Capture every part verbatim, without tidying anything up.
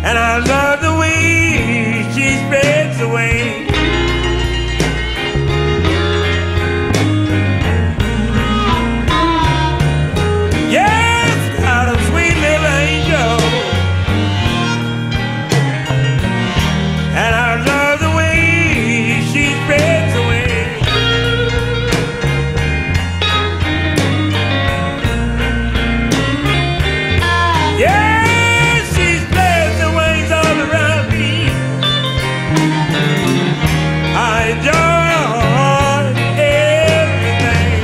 and I love the way she spreads the wings. Yes, got a sweet little angel, and I love the way she spreads the wings. Yes, she spreads the wings all around me. I enjoy everything.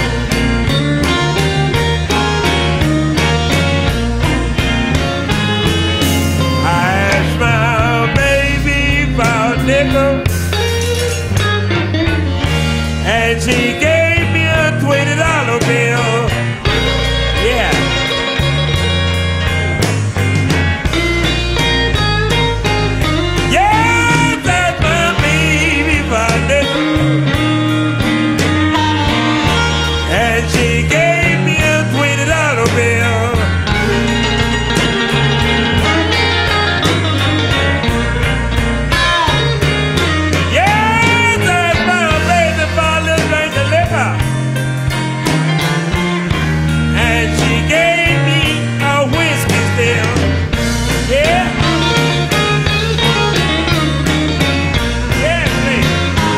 I asked my baby for a nickel, and she gave me a twenty dollar bill. Yeah. Yeah, that's my baby for a nickel, and she gave me a twenty dollar bill. Yeah, that's my baby for a little drink of liquor, and she gave me a whiskey still. Yeah. Yeah, please.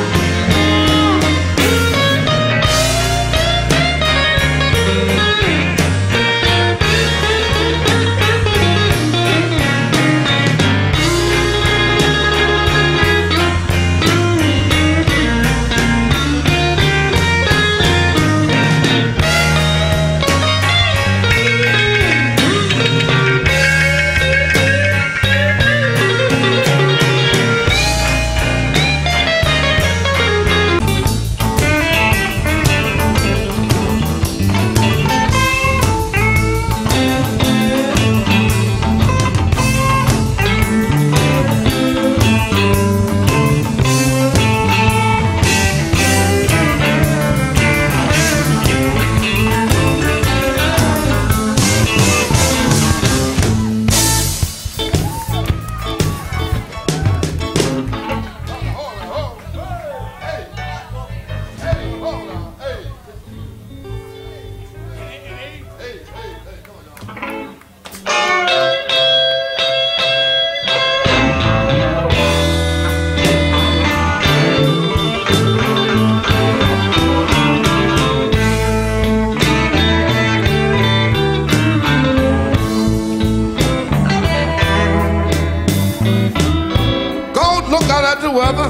Go look out at the weather.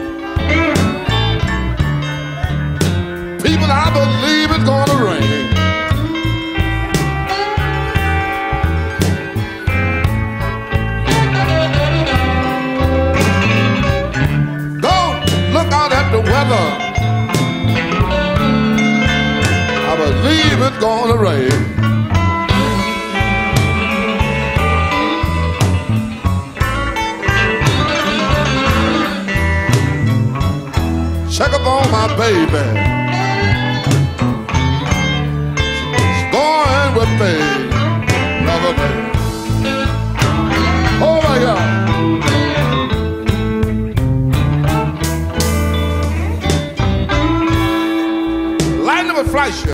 People, I believe it's gonna rain. Go look out at the weather. I believe it's gonna rain. Check up on my baby. She's going with me another day. Oh my God. Lightning will flash you.